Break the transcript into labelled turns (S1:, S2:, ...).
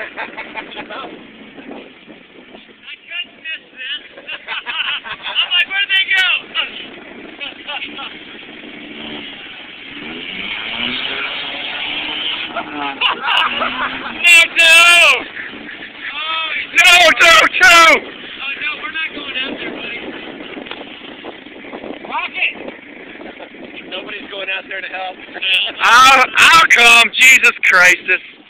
S1: couldn't miss this. I'm like, where'd they go? No! No, no! Oh, no, we're not going out there, buddy. Rocket! Nobody's going out there to help. I'll come. Jesus Christ, this...